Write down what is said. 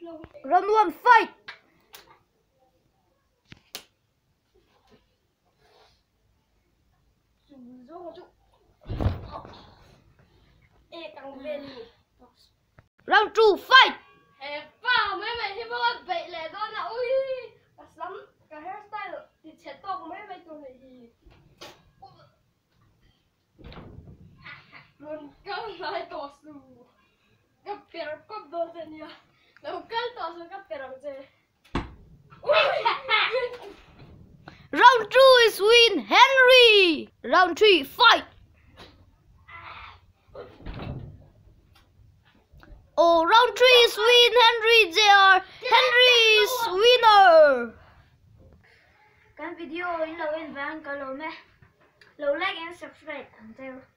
Round 1, fight! Round 2, fight! Vào mấy mày thêm một vậy là do là ui lắm cả hairstyle thì chết to của mấy mày tụi này thì luôn căng lại tỏ sù các bèo có đồ gì nhỉ đâu căng tỏ sù các bèo làm gì Round 2 is win Henry! Round 3, fight! Oh, round 3 is win Henry. They are Henry's winner. Cái video in lâu in và anh có lâu mẹ lâu like and subscribe until